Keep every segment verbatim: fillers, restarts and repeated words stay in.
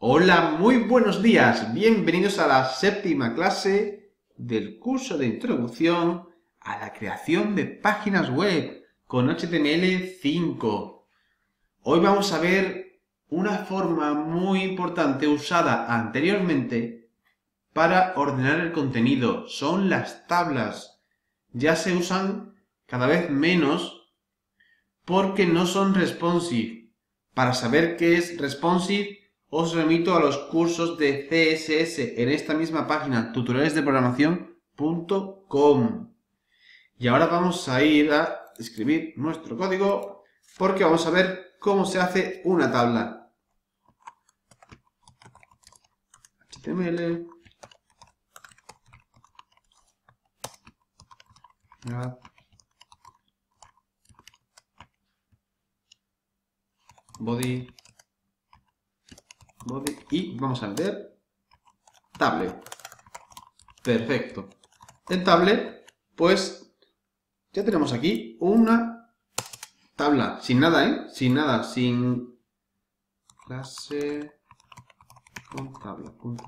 Hola, muy buenos días. Bienvenidos a la séptima clase del curso de introducción a la creación de páginas web con H T M L cinco. Hoy vamos a ver una forma muy importante usada anteriormente para ordenar el contenido. Son las tablas. Ya se usan cada vez menos porque no son responsive. Para saber qué es responsive, os remito a los cursos de C S S en esta misma página, tutoriales de programación punto com. Y ahora vamos a ir a escribir nuestro código porque vamos a ver cómo se hace una tabla. H T M L. Body. Body. Y vamos a meter tablet. Perfecto. En tablet, pues ya tenemos aquí una tabla, sin nada, ¿eh? Sin nada, sin clase con tabla. Punto.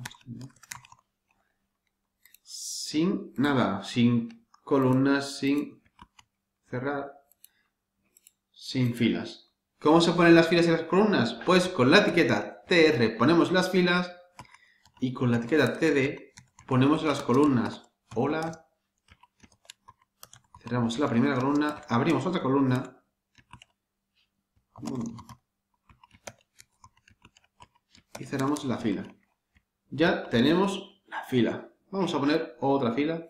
Sin nada, sin columnas, sin cerrar, sin filas. ¿Cómo se ponen las filas y las columnas? Pues con la etiqueta T R ponemos las filas y con la etiqueta T D ponemos las columnas. Hola. Cerramos la primera columna, abrimos otra columna. Y cerramos la fila. Ya tenemos la fila. Vamos a poner otra fila.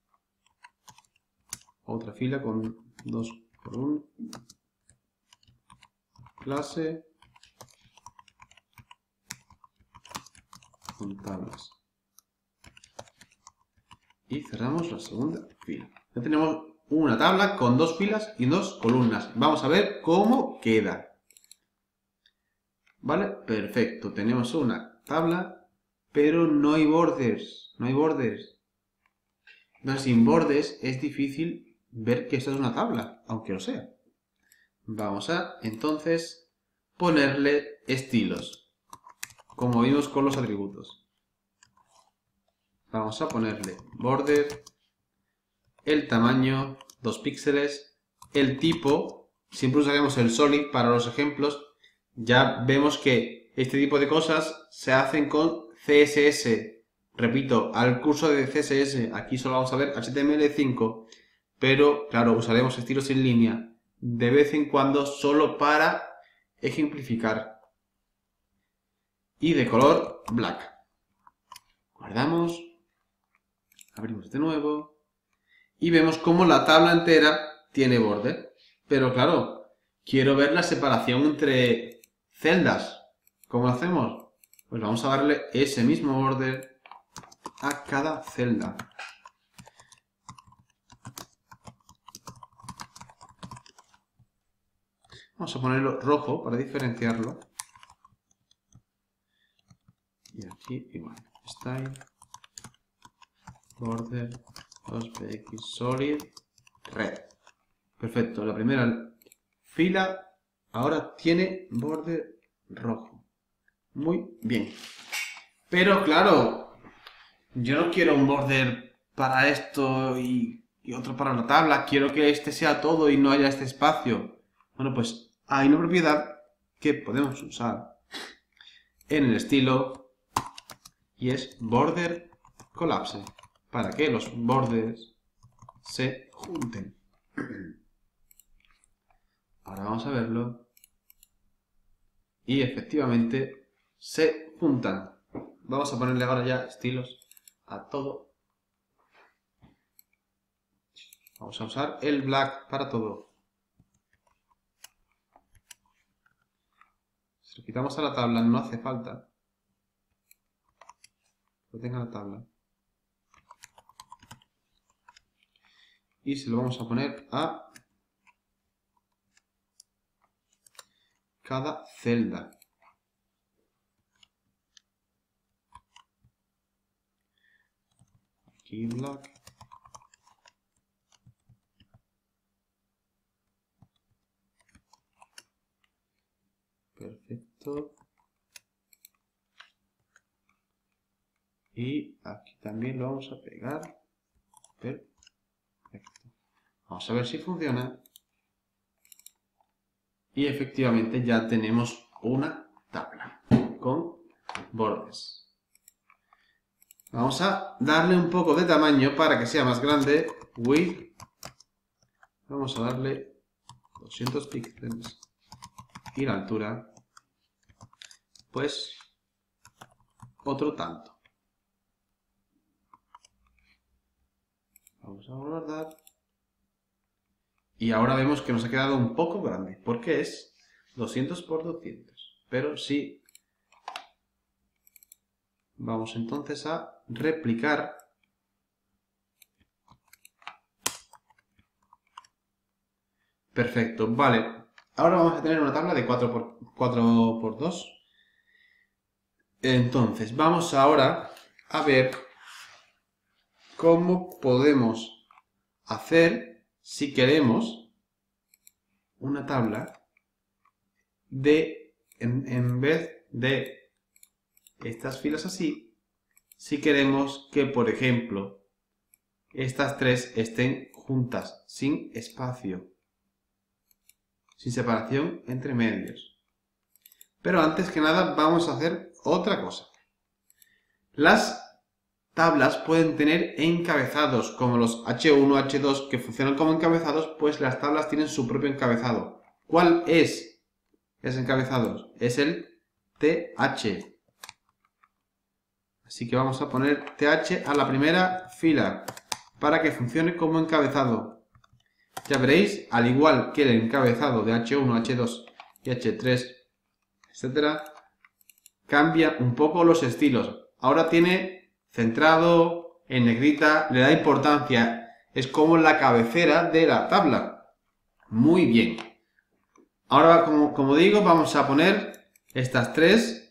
Otra fila con dos columnas. Clase con tablas. Y cerramos la segunda fila. Ya tenemos una tabla con dos filas y dos columnas. Vamos a ver cómo queda. ¿Vale? Perfecto. Tenemos una tabla, pero no hay borders. No hay borders. Entonces, sin borders es difícil ver que esto es una tabla, aunque lo sea. Vamos a, entonces, ponerle estilos, como vimos con los atributos. Vamos a ponerle border, el tamaño, dos píxeles, el tipo, siempre usaremos el solid para los ejemplos. Ya vemos que este tipo de cosas se hacen con C S S. Repito, al curso de C S S, aquí solo vamos a ver H T M L cinco, pero claro, usaremos estilos en línea de vez en cuando solo para ejemplificar. Y de color black. Guardamos, abrimos de nuevo y vemos cómo la tabla entera tiene border. Pero claro, quiero ver la separación entre celdas. ¿Cómo lo hacemos? Pues vamos a darle ese mismo border a cada celda. Vamos a ponerlo rojo para diferenciarlo. Y aquí igual. Style. Border. dos P X solid. Red. Perfecto. La primera fila ahora tiene border rojo. Muy bien. Pero claro, yo no quiero un border para esto y, y otro para la tabla. Quiero que este sea todo y no haya este espacio. Bueno, pues hay una propiedad que podemos usar en el estilo y es border collapse, para que los bordes se junten. Ahora vamos a verlo. Y efectivamente se juntan. Vamos a ponerle ahora ya estilos a todo. Vamos a usar el black para todo. Si lo quitamos a la tabla no hace falta que tenga la tabla. Y se lo vamos a poner a cada celda. Aquí black. Perfecto. Y aquí también lo vamos a pegar. Perfecto. Vamos a ver si funciona. Y efectivamente ya tenemos una tabla con bordes. Vamos a darle un poco de tamaño para que sea más grande. Width. Vamos a darle doscientos píxeles. Y la altura, pues, otro tanto. Vamos a guardar. Y ahora vemos que nos ha quedado un poco grande, porque es doscientos por doscientos. Pero sí, vamos entonces a replicar. Perfecto, vale. Ahora vamos a tener una tabla de cuatro por dos. Entonces, vamos ahora a ver cómo podemos hacer, si queremos, una tabla de, en, en vez de estas filas así, si queremos que, por ejemplo, estas tres estén juntas, sin espacio, sin separación entre medios. Pero antes que nada vamos a hacer otra cosa. Las tablas pueden tener encabezados, como los hache uno, hache dos, que funcionan como encabezados, pues las tablas tienen su propio encabezado. ¿Cuál es ese encabezado? Es el T H. Así que vamos a poner T H a la primera fila, para que funcione como encabezado. Ya veréis, al igual que el encabezado de hache uno, hache dos y hache tres, etcétera, cambia un poco los estilos. Ahora tiene centrado, en negrita, le da importancia. Es como la cabecera de la tabla. Muy bien. Ahora, como, como digo, vamos a poner estas tres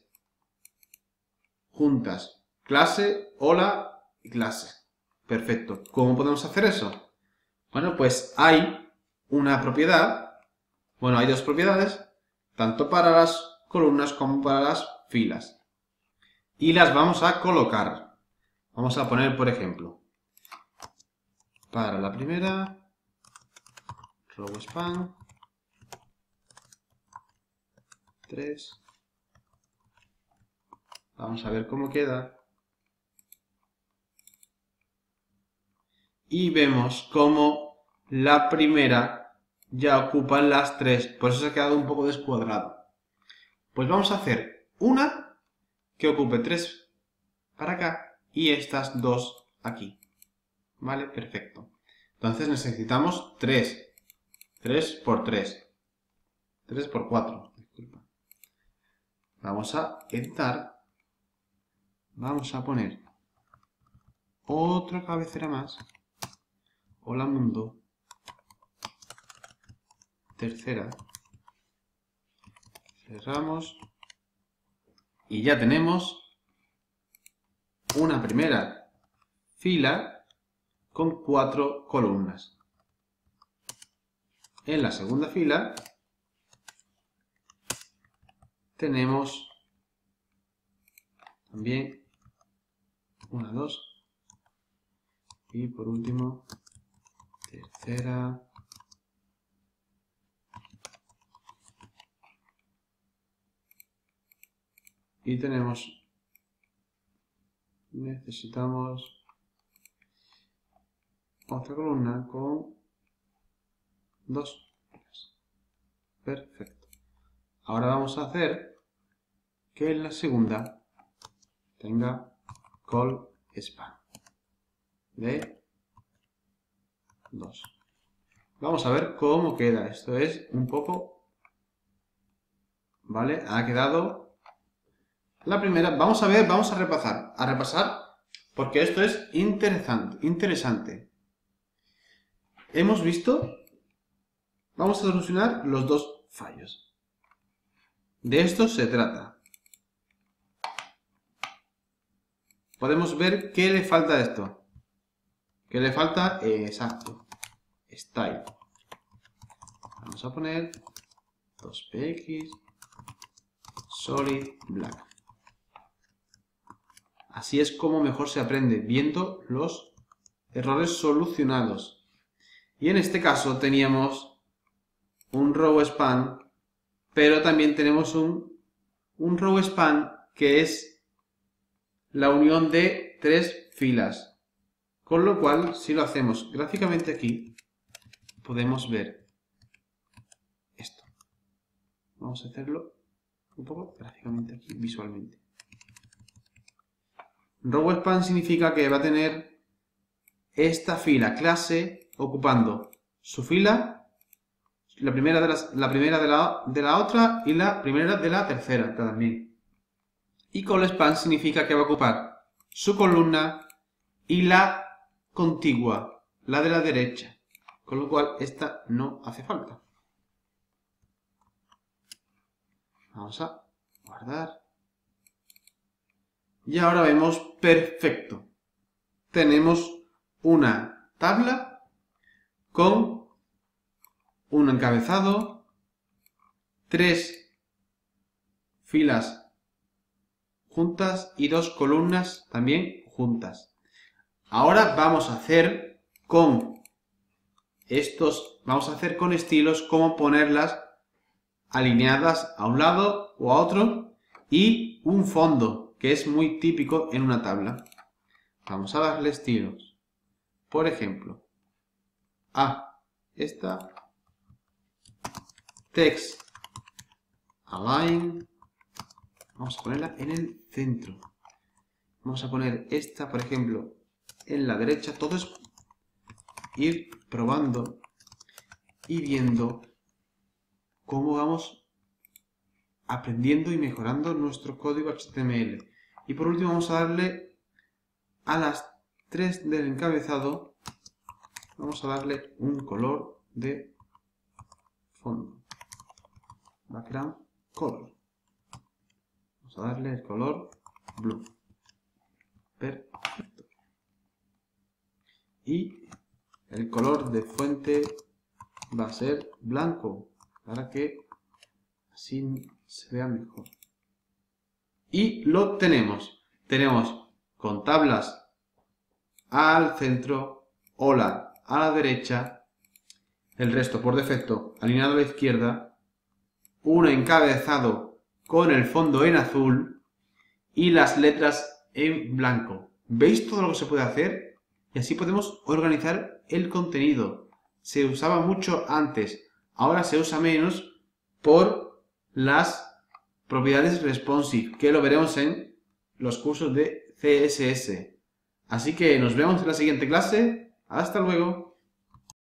juntas. Clase, hola y clase. Perfecto. ¿Cómo podemos hacer eso? Bueno, pues hay una propiedad. Bueno, hay dos propiedades, tanto para las columnas como para las filas. Y las vamos a colocar. Vamos a poner, por ejemplo, para la primera, row span, tres. Vamos a ver cómo queda. Y vemos cómo la primera ya ocupa las tres. Por eso se ha quedado un poco descuadrado. Pues vamos a hacer una que ocupe tres para acá y estas dos aquí. ¿Vale? Perfecto. Entonces necesitamos tres. tres por tres. tres por cuatro. Disculpa. Vamos a editar. Vamos a poner otra cabecera más. Hola mundo. Tercera. Cerramos. Y ya tenemos una primera fila con cuatro columnas. En la segunda fila tenemos también una, dos. Y por último, tercera. Y tenemos, necesitamos otra columna con dos. Perfecto. Ahora vamos a hacer que en la segunda tenga call span de dos. Vamos a ver cómo queda. Esto es un poco, ¿vale? Ha quedado la primera. Vamos a ver, vamos a repasar, a repasar, porque esto es interesante, interesante. Hemos visto, vamos a solucionar los dos fallos. De esto se trata. Podemos ver qué le falta a esto. ¿Qué le falta? Eh, exacto. Style. Vamos a poner dos P X solid black. Así es como mejor se aprende, viendo los errores solucionados. Y en este caso teníamos un row span, pero también tenemos un, un row span que es la unión de tres filas. Con lo cual, si lo hacemos gráficamente aquí, podemos ver esto. Vamos a hacerlo un poco gráficamente aquí, visualmente. Row span significa que va a tener esta fila clase ocupando su fila, la primera de, las, la, primera de, la, de la otra y la primera de la tercera también. Y call span significa que va a ocupar su columna y la contigua, la de la derecha. Con lo cual esta no hace falta. Vamos a guardar. Y ahora vemos perfecto. Tenemos una tabla con un encabezado, tres filas juntas y dos columnas también juntas. Ahora vamos a hacer con estos, vamos a hacer con estilos cómo ponerlas alineadas a un lado o a otro y un fondo, que es muy típico en una tabla. Vamos a darle estilos. Por ejemplo, a esta text align, vamos a ponerla en el centro. Vamos a poner esta, por ejemplo, en la derecha. Todo es ir probando y viendo cómo vamos aprendiendo y mejorando nuestro código H T M L. Y por último vamos a darle a las tres del encabezado, vamos a darle un color de fondo, background color. Vamos a darle el color blue. Perfecto. Y el color de fuente va a ser blanco, para que así se vea mejor. Y lo tenemos. Tenemos con tablas al centro, hola a la derecha, el resto por defecto alineado a la izquierda, un encabezado con el fondo en azul y las letras en blanco. ¿Veis todo lo que se puede hacer? Y así podemos organizar el contenido. Se usaba mucho antes, ahora se usa menos por las propiedades responsive, que lo veremos en los cursos de C S S. Así que nos vemos en la siguiente clase. Hasta luego.